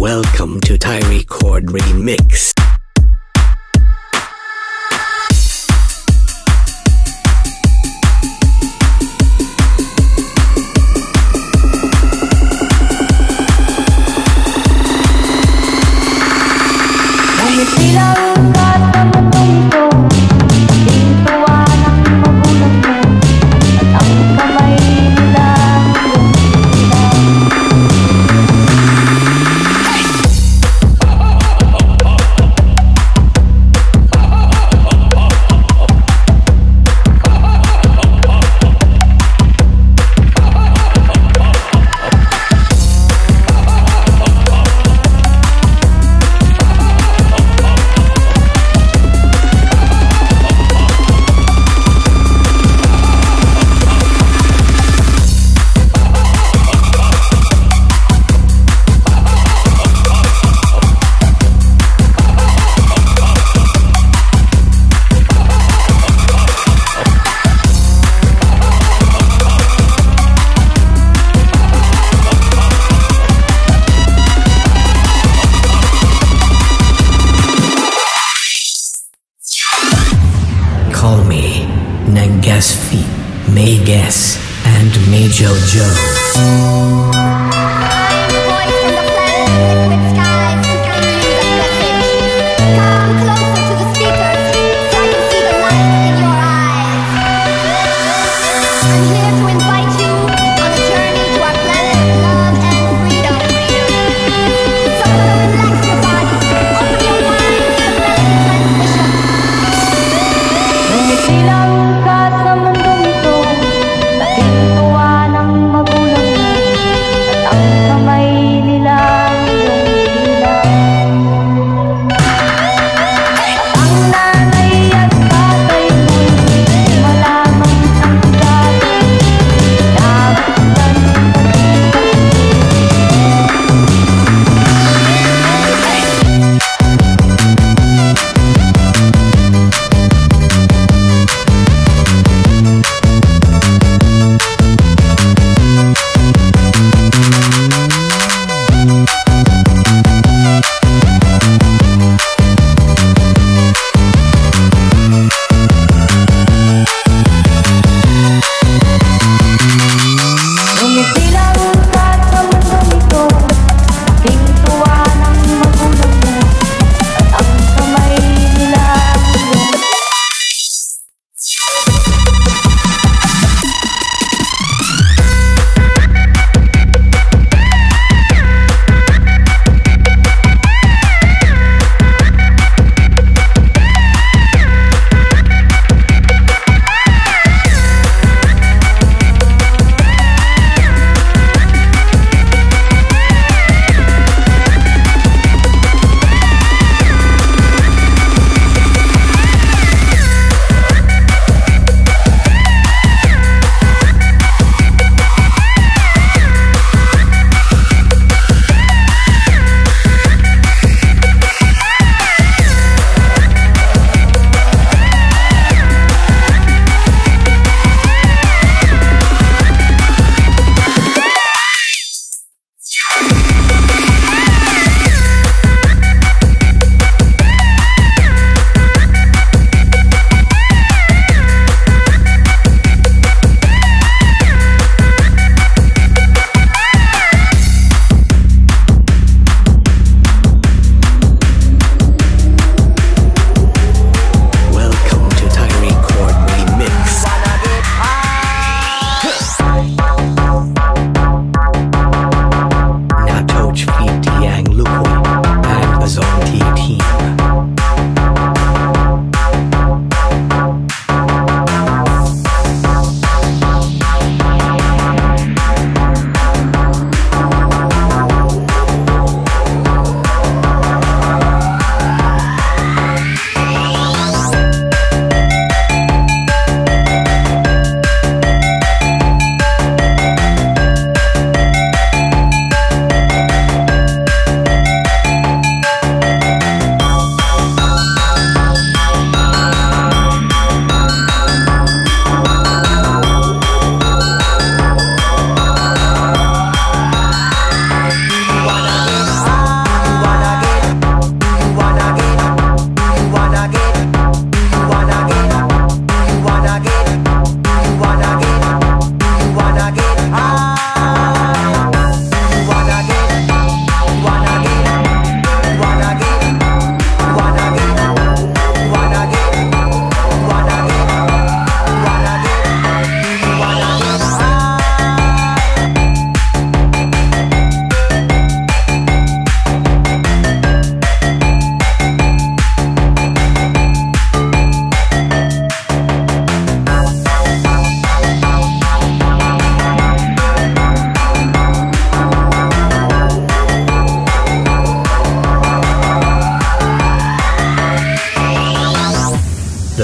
Welcome to Tyree Chord Remix. Call me Nangasfi, Maygas, and Majo Joe.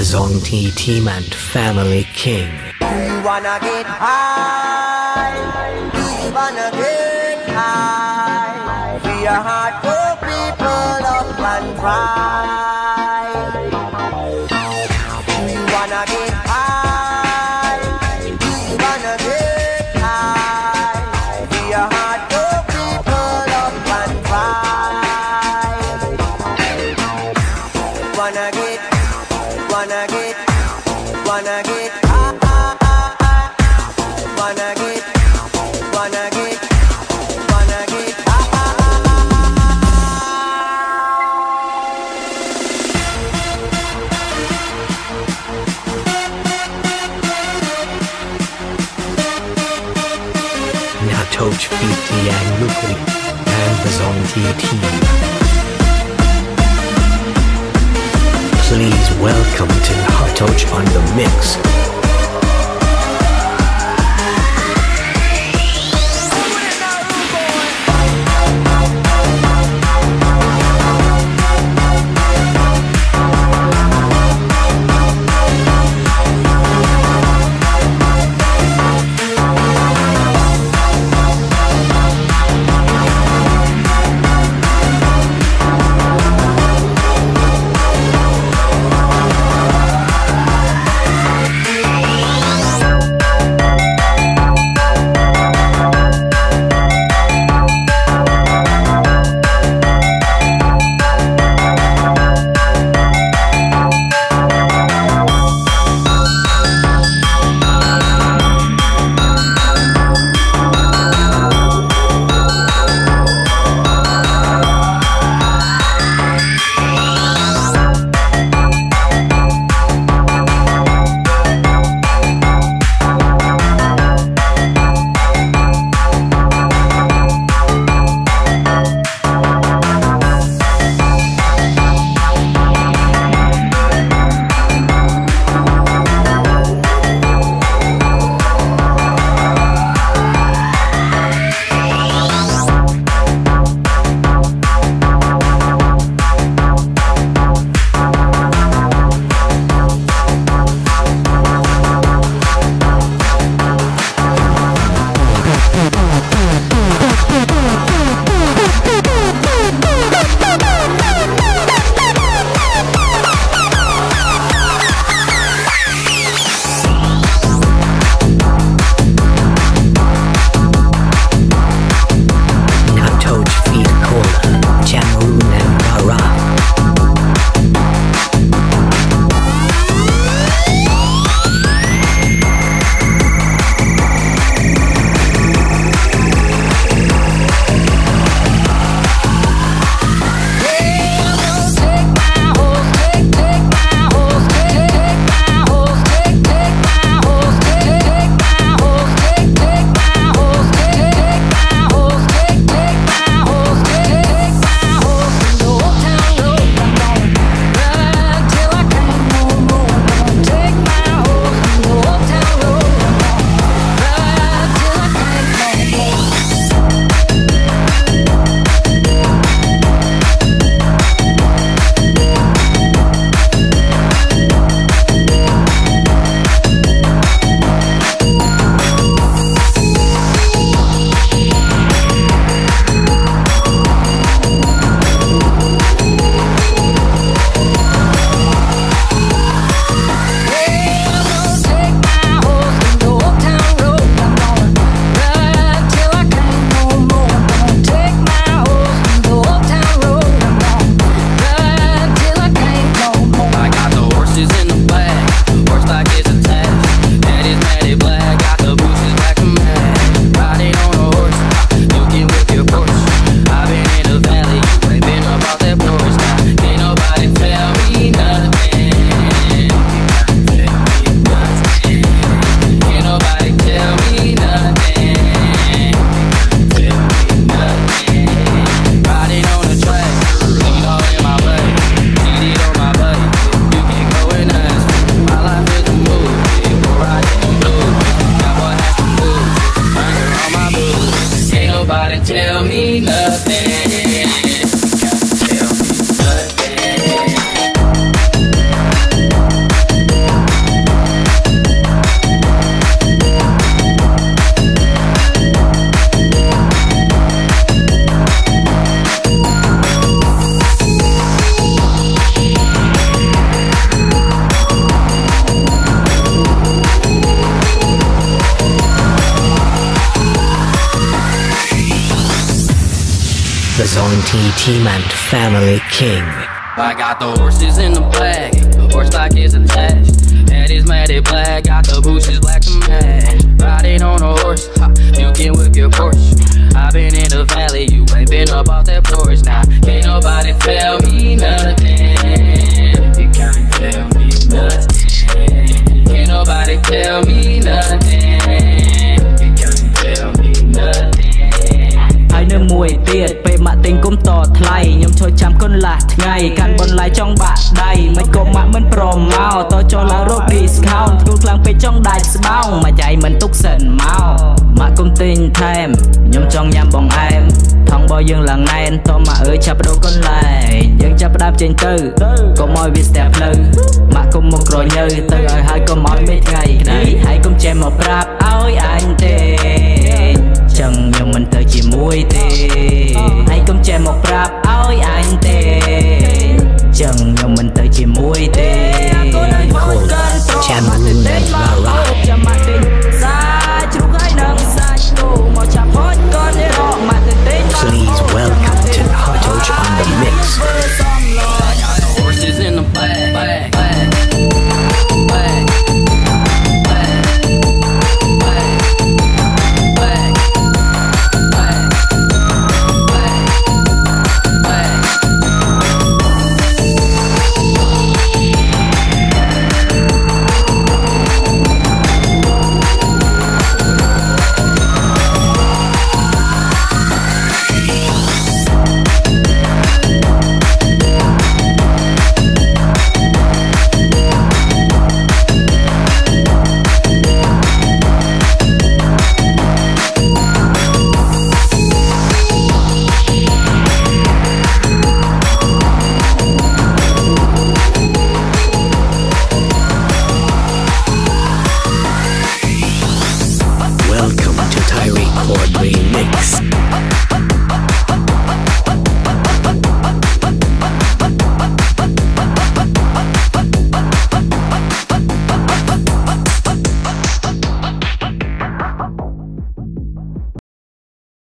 Zonti Team and Family King. Do you wanna get high? Do you wanna get high? We are hardcore people up and try. Do you wanna get high? Do you wanna get high? We are hardcore people up and try. Wanna get high? Wanna get high? Wanna get Natoch Fiti and Lukri and the Zonti team. Please welcome to Natoch on the mix. tell me nothing. Tell me nothing. the Zonti team and family king. I got the horses in the black, horse stock is attached. Head is matted black, got the bushes black to match. Riding on a horse, you can whip your Porsche. I've been in the valley, you ain't been up off that porch. Now, can't nobody tell me nothing. You can't tell me nothing. Can't nobody tell me nothing. You can't tell me nothing. ហើយនៅមួយទៀតពេលម៉ាក់ទិញគុំតថ្លៃខ្ញុំជួយចាំគុណឡាស់ថ្ងៃកាន់បន្លាយចង់បាក់ដៃមិនក៏ម៉ាក់មិនព្រមមកតចូលឡើងរក discount ធ្ងន់ខ្លាំងពេកចង់ដាច់ស្បោងមកចៃមិនទុកសិនមកម៉ាក់គុំទិញថែមខ្ញុំចង់ញ៉ាំបងអែមថងបើយើងឡើងណែនតម៉ាក់អើយចាប់បដូរកន្លែងយើងចាប់ផ្ដើមចេញទៅកុំឲ្យវាស្ទះផ្លូវម៉ាក់គុំមកក្រញើទៅឲ្យហើយកុំឲ្យមេថ្ងៃក្តីហើយកុំចេះមកប្រាប់ឲ្យអញទេ